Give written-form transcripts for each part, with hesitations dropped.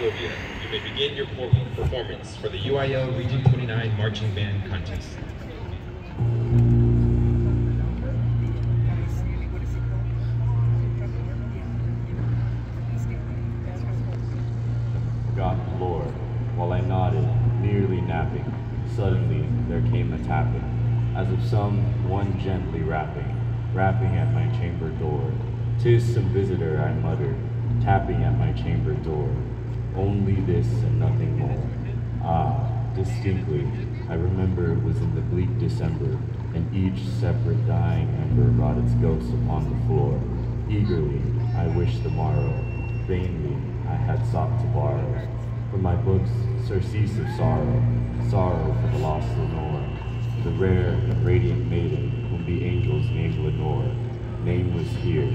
Sylvia, you may begin your performance for the UIL Region 29 Marching Band Contest. Forgot the Lord, while I nodded, nearly napping. Suddenly there came a tapping, as of someone gently rapping at my chamber door. "'Tis some visitor," I muttered, tapping at my chamber door. Only this and nothing more. Ah, distinctly, I remember it was in the bleak December, and each separate dying ember brought its ghost upon the floor. Eagerly, I wished the morrow. Vainly, I had sought to borrow from my books surcease of sorrow, sorrow for the lost Lenore, the rare and radiant maiden whom the angels named Lenore, nameless here.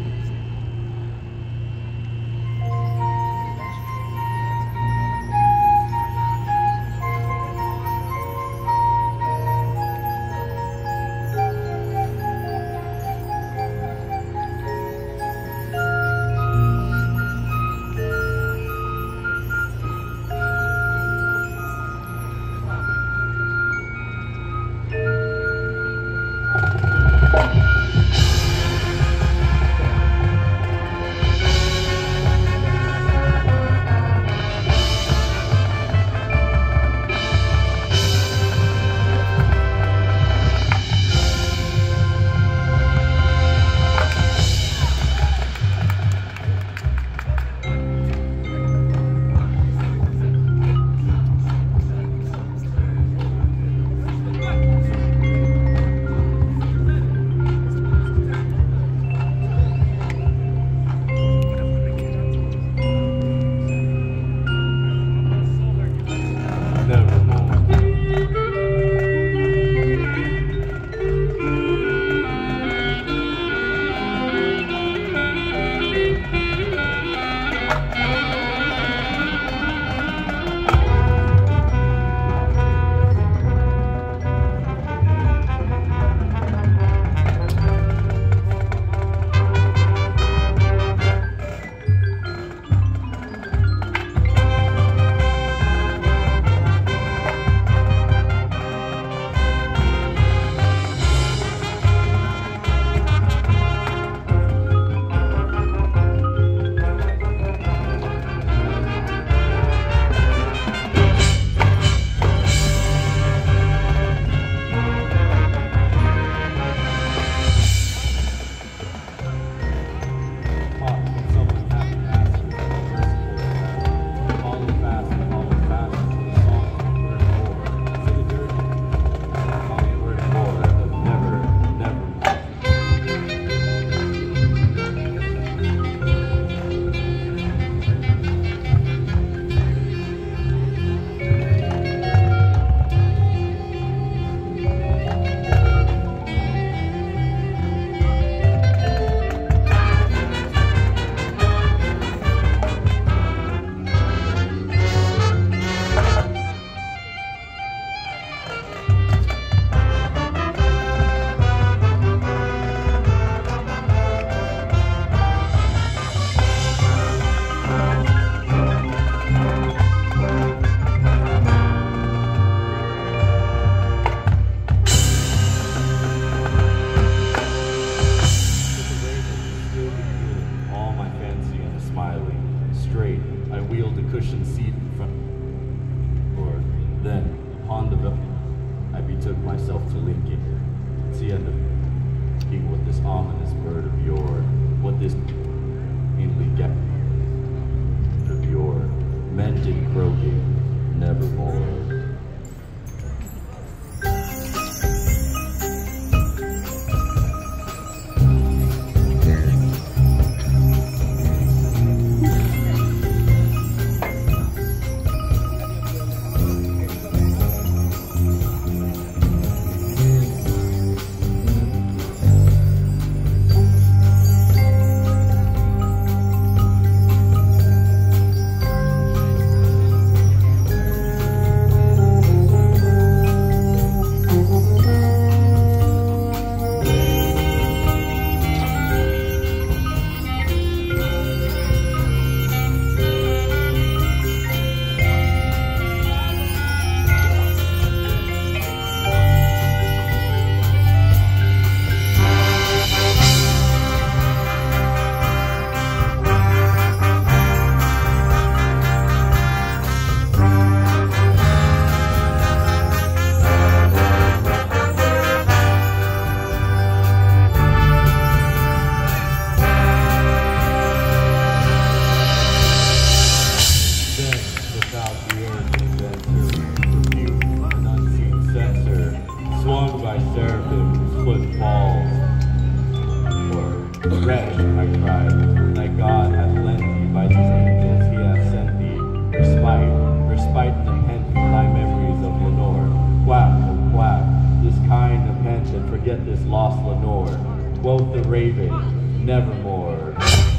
raven, nevermore.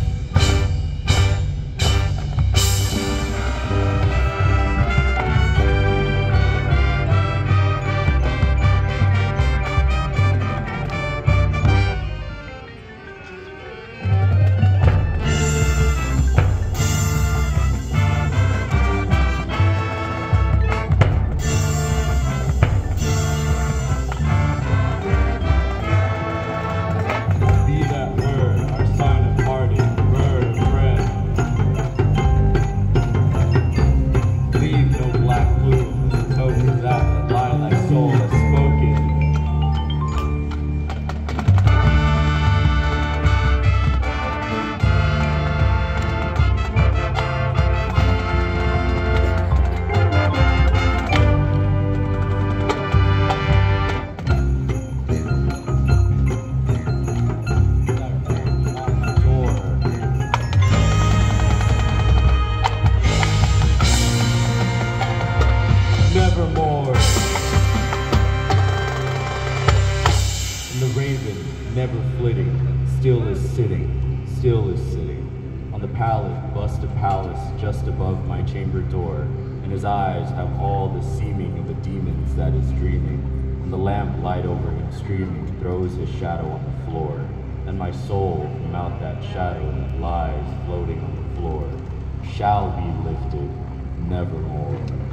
Nevermore. And the raven, never flitting, still is sitting, on the pallet, bust of Pallas just above my chamber door, and his eyes have all the seeming of a demon's that is dreaming, and the lamp light over him streaming throws his shadow on the floor, and my soul from out that shadow that lies floating on the floor shall be lifted nevermore.